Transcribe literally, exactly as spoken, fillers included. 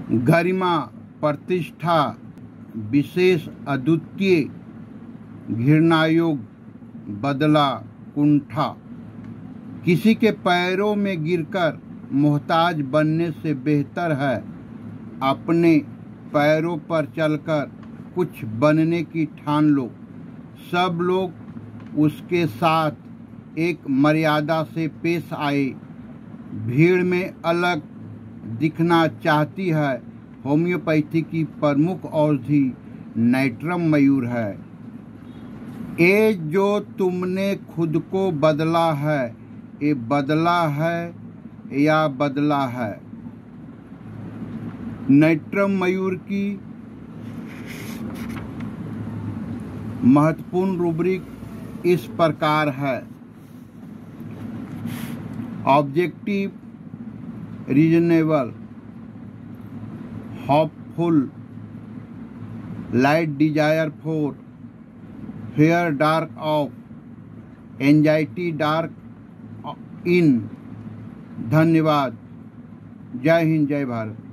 गरिमा, प्रतिष्ठा, विशेष, अद्वितीय, घृणायोग, बदला, कुंठा। किसी के पैरों में गिरकर मोहताज बनने से बेहतर है अपने पैरों पर चलकर कुछ बनने की ठान लो। सब लोग उसके साथ एक मर्यादा से पेश आए। भीड़ में अलग दिखना चाहती है। होम्योपैथी की प्रमुख औषधि नाइट्रम मयूर है। ये जो तुमने खुद को बदला है, ये बदला है या बदला है। नाइट्रम मयूर की महत्वपूर्ण रूब्रिक इस प्रकार है: objective, reasonable, hopeful, light desire for, fair dark of, anxiety dark in. धन्यवाद। जय हिंद, जय भारत।